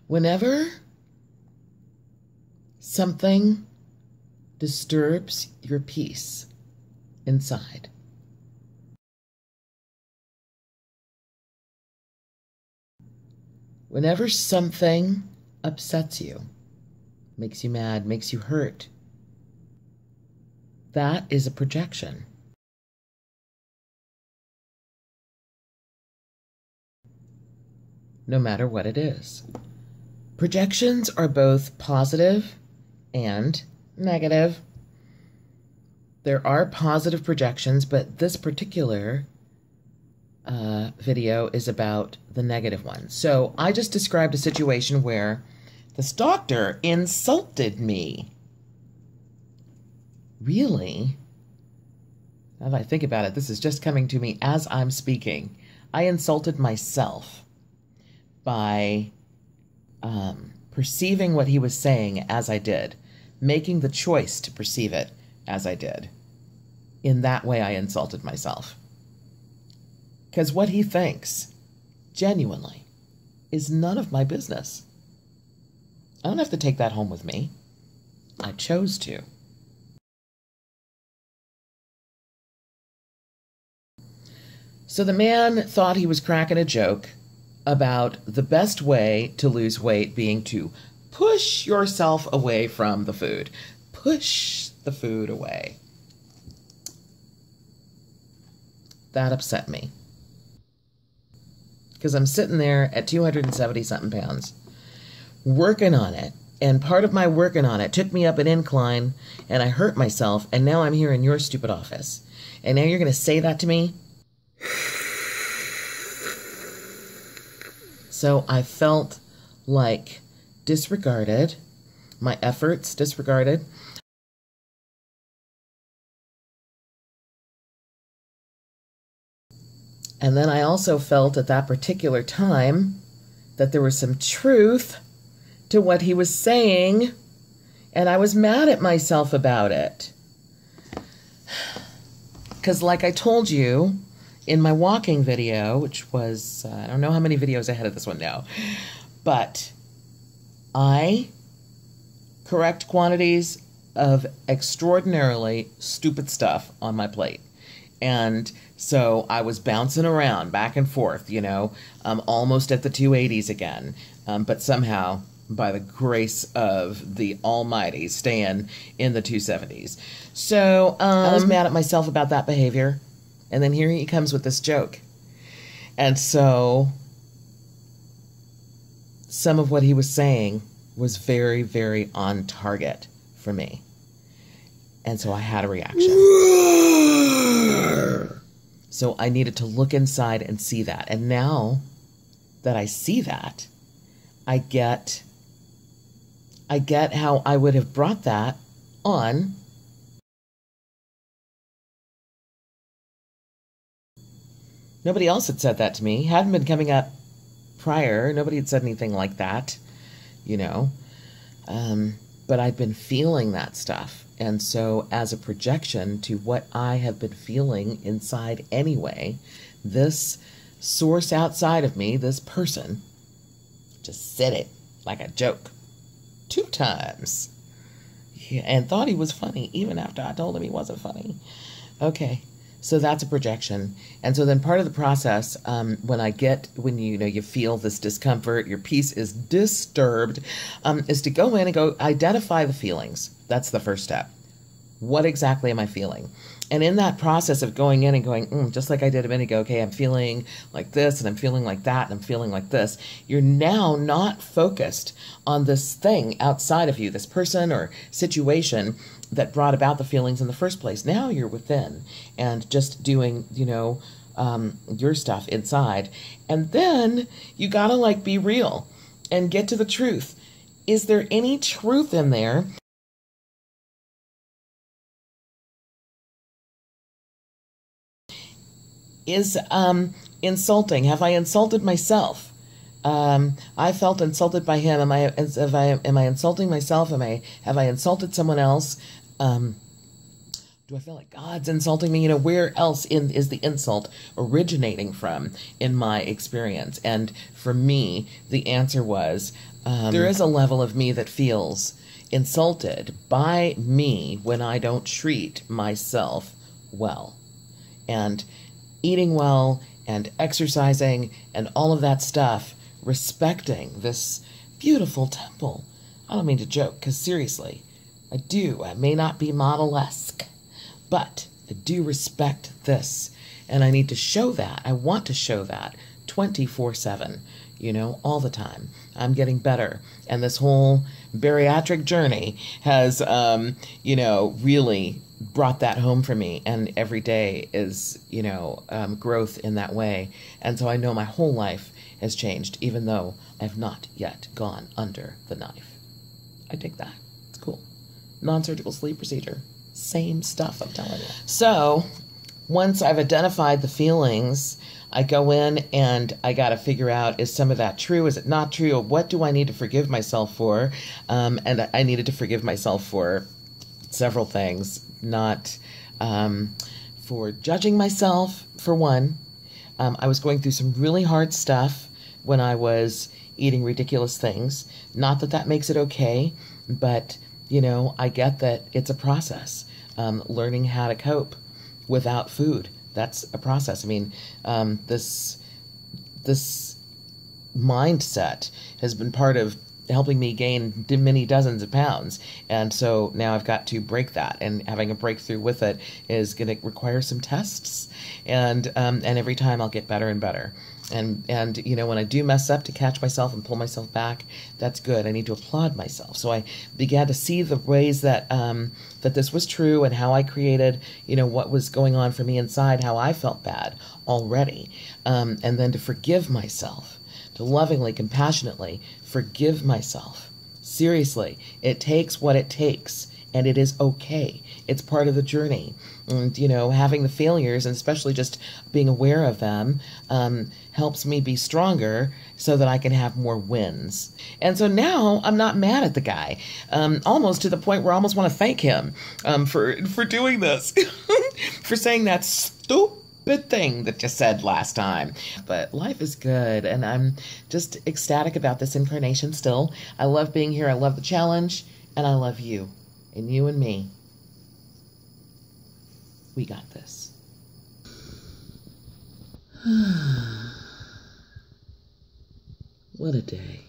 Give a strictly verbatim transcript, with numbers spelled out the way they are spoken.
Whenever something disturbs your peace inside, whenever something upsets you, makes you mad, makes you hurt, that is a projection. No matter what it is. Projections are both positive and negative. There are positive projections, but this particular uh, video is about the negative one. So I just described a situation where this doctor insulted me. Really? Now that I think about it, this is just coming to me as I'm speaking. I insulted myself by um, perceiving what he was saying as I did, making the choice to perceive it as I did. In that way, I insulted myself. Because what he thinks, genuinely, is none of my business. I don't have to take that home with me. I chose to. So the man thought he was cracking a joke about the best way to lose weight being to push yourself away from the food. Push the food away. That upset me. Because I'm sitting there at two hundred seventy something pounds, working on it. And part of my working on it took me up an incline, and I hurt myself, and now I'm here in your stupid office. And now you're going to say that to me? So I felt like disregarded, my efforts disregarded. And then I also felt at that particular time that there was some truth to what he was saying, and I was mad at myself about it. Because like I told you in my walking video, which was, uh, I don't know how many videos ahead of this one now, but I correct quantities of extraordinarily stupid stuff on my plate. And so I was bouncing around back and forth, you know, um, almost at the two eighties again. Um, but somehow, by the grace of the Almighty, staying in the two seventies. So um, I was mad at myself about that behavior. And then here he comes with this joke. And so some of what he was saying was very, very on target for me. And so I had a reaction. So I needed to look inside and see that. And now that I see that, I get, I get how I would have brought that on Nobody else had said that to me. Hadn't been coming up prior. Nobody had said anything like that, you know. Um, but I'd been feeling that stuff. And so as a projection to what I have been feeling inside anyway, this source outside of me, this person, just said it like a joke two times. Yeah, and thought he was funny, even after I told him he wasn't funny. Okay. So that's a projection. And so then part of the process, um, when I get, when you, you know, you feel this discomfort, your peace is disturbed, um, is to go in and go identify the feelings. That's the first step. What exactly am I feeling? And in that process of going in and going, mm, just like I did a minute ago, okay, I'm feeling like this and I'm feeling like that and I'm feeling like this. You're now not focused on this thing outside of you, this person or situation that brought about the feelings in the first place. Now you're within and just doing, you know, um, your stuff inside. And then you gotta like be real and get to the truth. Is there any truth in there? Is um, insulting. Have I insulted myself? Um, I felt insulted by him. Am I, have I, am I insulting myself? Am I, have I insulted someone else? Um, do I feel like God's insulting me? You know, where else in, is the insult originating from in my experience? And for me, the answer was Um, there is a level of me that feels insulted by me when I don't treat myself well. And eating well and exercising and all of that stuff, respecting this beautiful temple. I don't mean to joke, because seriously, I do. I may not be model-esque, but I do respect this. And I need to show that. I want to show that twenty-four seven, you know, all the time. I'm getting better. And this whole bariatric journey has, um, you know, really brought that home for me. And every day is, you know, um, growth in that way. And so I know my whole life has changed, even though I have not yet gone under the knife. I dig that. It's cool. Non-surgical sleep procedure. Same stuff, I'm telling you. So once I've identified the feelings, I go in and I got to figure out, is some of that true? Is it not true? Or what do I need to forgive myself for? Um, and I needed to forgive myself for several things. Not um, for judging myself, for one. Um, I was going through some really hard stuff when I was eating ridiculous things. Not that that makes it okay, but, you know, I get that it's a process. Um, learning how to cope without food. That's a process. I mean, um, this this mindset has been part of helping me gain many dozens of pounds. And so now I've got to break that, and having a breakthrough with it is going to require some tests. And um, and every time I'll get better and better. And, and, you know, when I do mess up, to catch myself and pull myself back, that's good. I need to applaud myself. So I began to see the ways that, um, that this was true, and how I created, you know, what was going on for me inside, how I felt bad already. Um, and then to forgive myself, to lovingly, compassionately forgive myself. Seriously, it takes what it takes, and it is okay. It's part of the journey. And, you know, having the failures, and especially just being aware of them, um, helps me be stronger so that I can have more wins. And so now I'm not mad at the guy, um, almost to the point where I almost want to thank him um, for, for doing this, for saying that stupid thing that you said last time. But life is good, and I'm just ecstatic about this incarnation still. I love being here. I love the challenge, and I love you, and you and me. We got this. What a day.